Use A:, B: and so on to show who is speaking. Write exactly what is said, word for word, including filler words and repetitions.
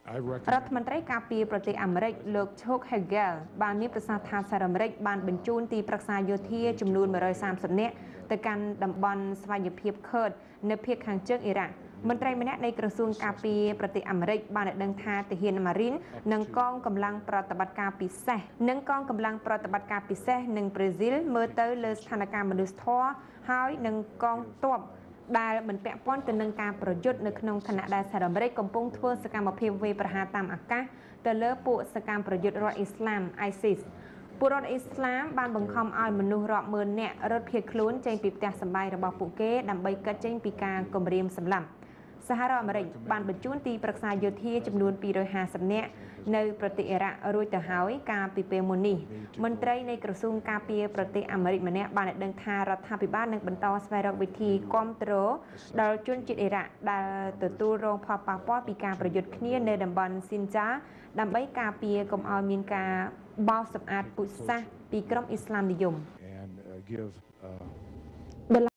A: រដ្ឋមន្ត្រីការពារប្រទេសអាមេរិកលោកឈុក Hagel បានមានប្រសាសន៍ថាសហរដ្ឋអាមេរិកបានបញ្ជូនទីប្រឹក្សាយោធាចំនួនមួយរយសាមសិបនាក់ទៅកាន់តំបន់ស្វ័យភាពខឺតនៅភាគខាងជើងអ៊ីរ៉ាក់មន្ត្រីម្នាក់នៃក្រសួងការពារប្រទេសអាមេរិកបានដឹងថាទាហានម៉ារីននិងកងកម្លាំងប្រតិបត្តិការពិសេសនិងកងកម្លាំងប្រតិបត្តិការពិសេសនិងប្រេស៊ីលមើលទៅលើស្ថានភាពមនុស្សធម៌ហើយនឹងកងទ័ពដែលមិនពាក់ព័ន្ធទៅនឹងការប្រយុទ្ធនៅក្នុងខណៈដែលសហរដ្ឋអាមេរិកកំពុងធ្វើសកម្មភាពវាយប្រហារតាមអាកាសទៅលើពួកសកម្មប្រយុទ្ធរដ្ឋអ៊ីស្លាម ISIS ពួករដ្ឋអ៊ីស្លាមបានបង្ខំឲ្យមនុស្សរាប់ម៉ឺននាក់រត់ភៀសខ្លួនចេញពីផ្ទះសម្បែងរបស់ពួកគេដើម្បីកាត់ចេញពីការគំរាមសម្លាប់សហរដ្ឋអាមេរិកបានបញ្ជូនទីប្រឹក្សាយោធាចំនួនពីររយហាសិបនាក់នៅប្រទេសអ៊ីរ៉ាក់រួចទៅហើយកាលពីពេលមុននេះមន្ត្រីនៃក្រសួងការពារប្រទេសអាមេរិកម្នាក់បានដឹងថារដ្ឋាភិបាលនឹងបន្តស្វែងរកវិធីគាំទ្រដល់ជនជាតិអ៊ីរ៉ាក់ដែលទទួលរងផលប៉ះពាល់ពីការប្រយុទ្ធគ្នានៅតំបន់ស៊ីនចាដើម្បីការពារកុំឲ្យមានការបោសសម្អាតពូជសាសន៍ពីក្រុមអ៊ីស្លាមនិយម